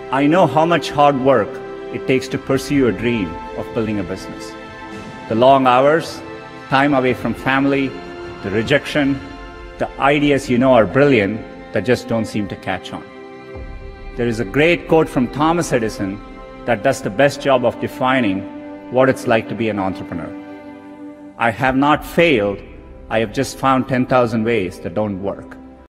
I know how much hard work it takes to pursue your dream of building a business. The long hours, time away from family, the rejection, the ideas you know are brilliant that just don't seem to catch on. There is a great quote from Thomas Edison that does the best job of defining what it's like to be an entrepreneur. I have not failed, I have just found 10,000 ways that don't work.